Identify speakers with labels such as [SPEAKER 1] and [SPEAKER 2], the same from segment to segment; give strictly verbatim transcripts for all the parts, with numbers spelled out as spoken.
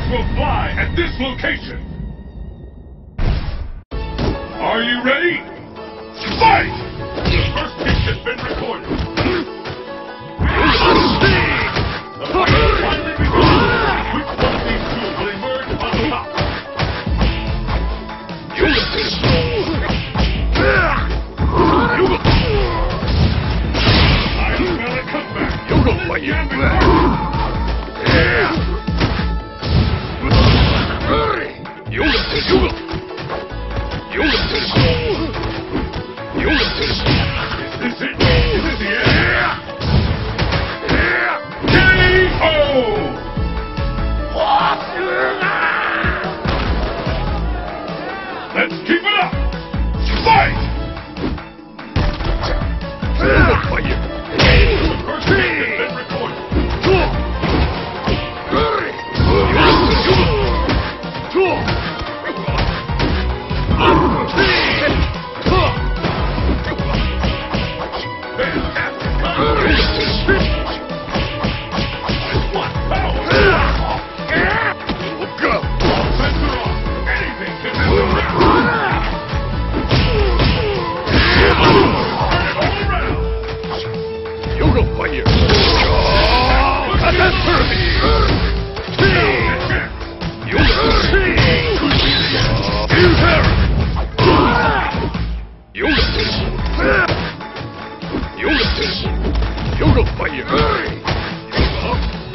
[SPEAKER 1] will fly at this location. Are you ready? Fight! The first kick has been recorded. The fight has finally begun. Which one of these two will emerge on top? I smell a comeback. Will this jam be hard? Is this it? Is this the end? K O! Let's keep it up! Fight! The first hit has been recorded.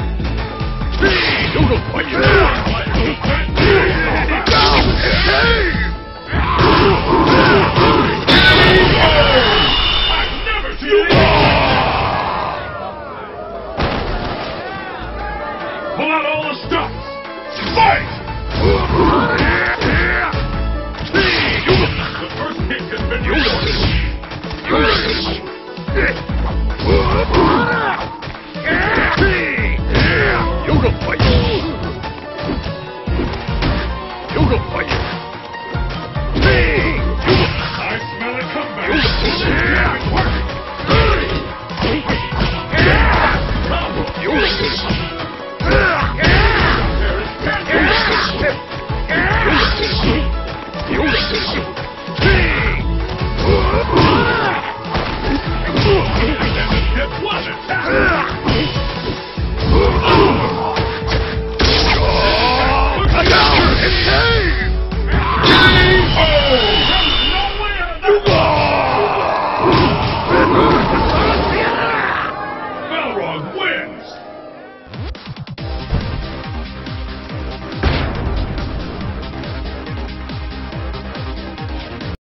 [SPEAKER 1] Fire!